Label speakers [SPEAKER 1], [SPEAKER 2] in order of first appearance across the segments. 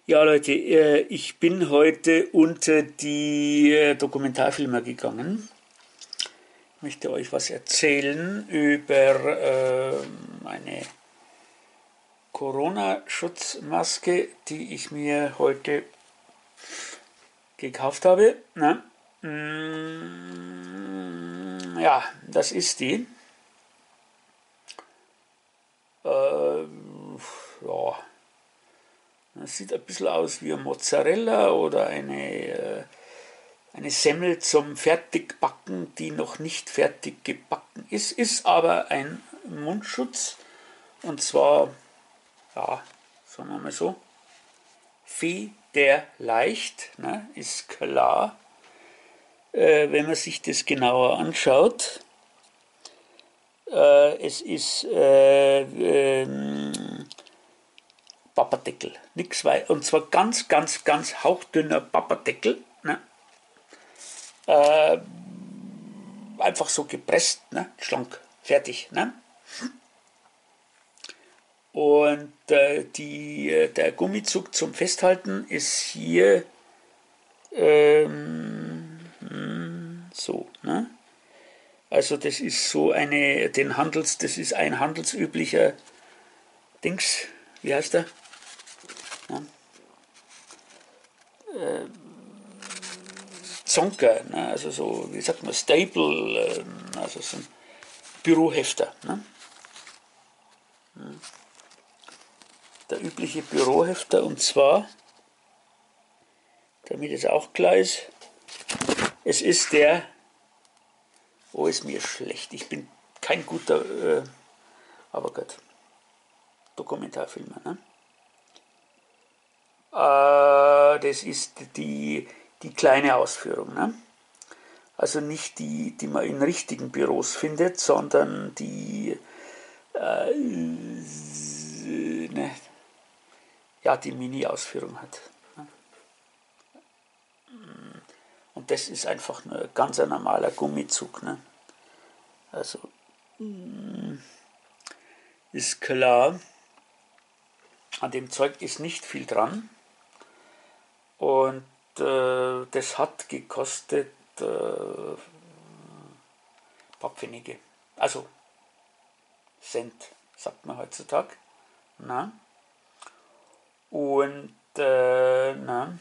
[SPEAKER 1] Ja, Leute, ich bin heute unter die Dokumentarfilmer gegangen. Ich möchte euch was erzählen über eine Corona-Schutzmaske, die ich mir heute gekauft habe. Na? Ja, das ist die. Ja, das sieht ein bisschen aus wie eine Mozzarella oder eine Semmel zum Fertigbacken, die noch nicht fertig gebacken ist, ist aber ein Mundschutz und zwar, ja, sagen wir mal so, federleicht, ne, ist klar, wenn man sich das genauer anschaut. Es ist Papperdeckel, nichts weiter, und zwar ganz, ganz, ganz hauchdünner Papperdeckel, ne? Einfach so gepresst, ne? Schlank, fertig. Ne? Und der Gummizug zum Festhalten ist hier so. Ne? Also das ist so das ist ein handelsüblicher Dings, wie heißt der? Ja? Zonker, ne? Also so, wie sagt man, Staple, also so ein Bürohefter. Ne? Der übliche Bürohefter, und zwar, damit es auch klar ist, es ist der, oh, ist mir schlecht, ich bin kein guter, aber Gott, Dokumentarfilmer, ne? Das ist die kleine Ausführung, ne? Also nicht die man in richtigen Büros findet, sondern ne, ja, die Mini-Ausführung hat. Und das ist einfach ein ganz normaler Gummizug. Ne? Also ist klar, an dem Zeug ist nicht viel dran. Und das hat gekostet paar Pfennige. Also Cent, sagt man heutzutage. Na? Und na,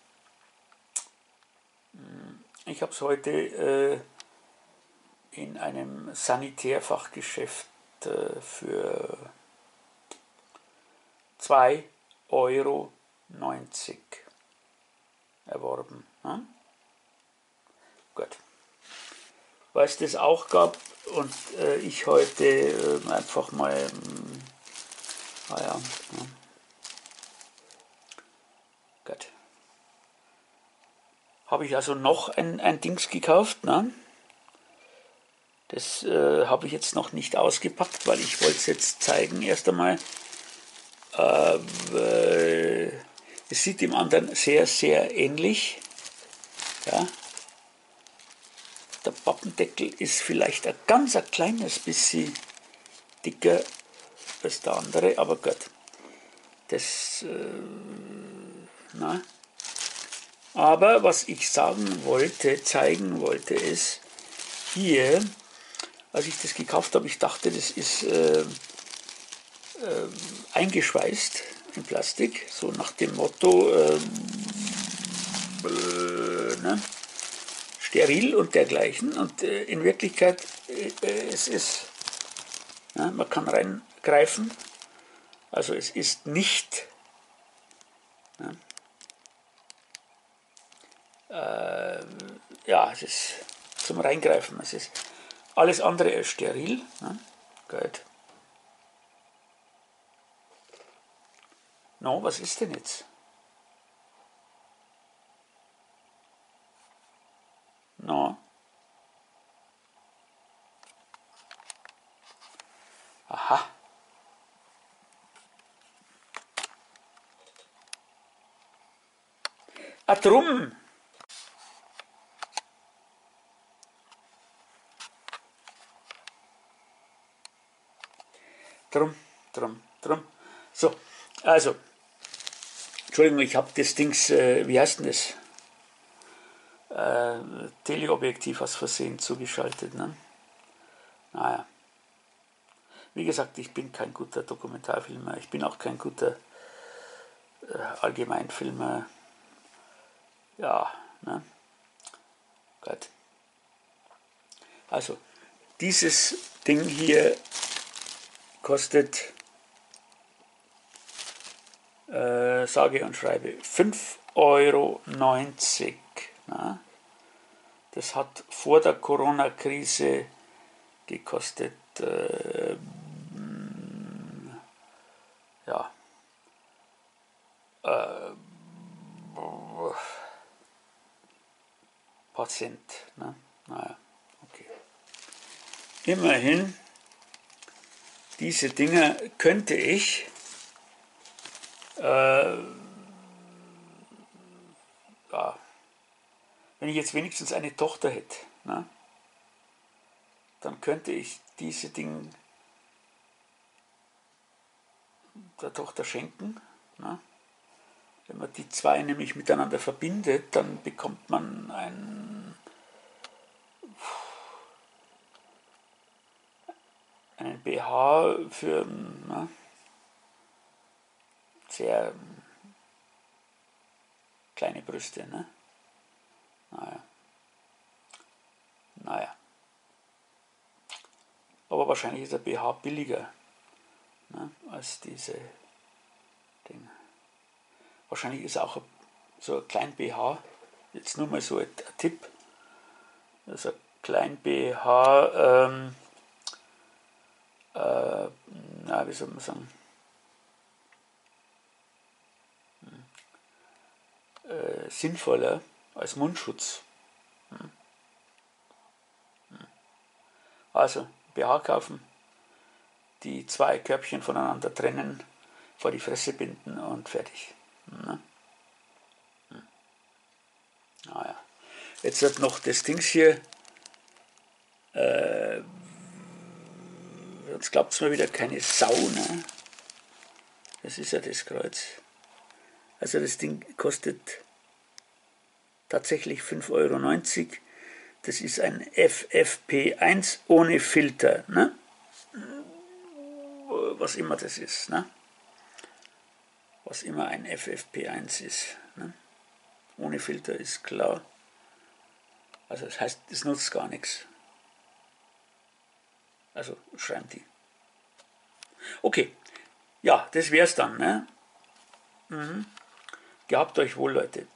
[SPEAKER 1] ich habe es heute in einem Sanitärfachgeschäft für 2,90 € erworben. Ne? Gut. Weil es das auch gab und ich heute einfach mal, naja, ne? Gut. Habe ich also noch ein Dings gekauft, ne? Das habe ich jetzt noch nicht ausgepackt, weil ich wollte es jetzt zeigen erst einmal. Es sieht dem anderen sehr, sehr ähnlich. Ja. Der Pappendeckel ist vielleicht ein ganz kleines bisschen dicker als der andere, aber gut. Das, na. Aber was ich zeigen wollte, ist, hier, als ich das gekauft habe, ich dachte, das ist eingeschweißt in Plastik, so nach dem Motto, ne, steril und dergleichen. Und in Wirklichkeit, es ist, ja, man kann reingreifen, also es ist nicht, ja, es ist zum Reingreifen, es ist alles andere als steril. Ne? Gut. No, was ist denn jetzt? No. Aha. Ah, drum. Drum. So, also, Entschuldigung, ich habe das Dings, wie heißt denn das? Teleobjektiv aus Versehen zugeschaltet. Ne? Naja. Wie gesagt, ich bin kein guter Dokumentarfilmer, ich bin auch kein guter Allgemeinfilmer. Ja, ne? Gut. Also, dieses Ding hier kostet, sage und schreibe, 5,90 €. Na? Das hat vor der Corona-Krise gekostet, ja, paar Cent. Ne? Naja, okay. Immerhin, diese Dinger könnte ich ja, wenn ich jetzt wenigstens eine Tochter hätte, ne, dann könnte ich diese Dinge der Tochter schenken. Ne. Wenn man die zwei nämlich miteinander verbindet, dann bekommt man einen BH für, ne, sehr kleine Brüste. Ne. Naja. Aber wahrscheinlich ist der BH billiger, ne, als diese Dinge. Wahrscheinlich ist auch so ein klein BH, jetzt nur mal so ein Tipp, also ein klein BH, na, wie soll man sagen, sinnvoller als Mundschutz. Also BH kaufen, die zwei Körbchen voneinander trennen, vor die Fresse binden und fertig. Ne? Naja. Jetzt wird noch das Dings hier, jetzt glaubt es mir wieder keine Sau, ne? Das ist ja das Kreuz. Also das Ding kostet tatsächlich 5,90 €. Das ist ein FFP1 ohne Filter, ne? Was immer das ist, ne? Was immer ein FFP1 ist. Ne? Ohne Filter ist klar. Also das heißt, das nutzt gar nichts. Also schreiben die. Okay, ja, das wär's dann. Ne? Gehabt euch wohl, Leute.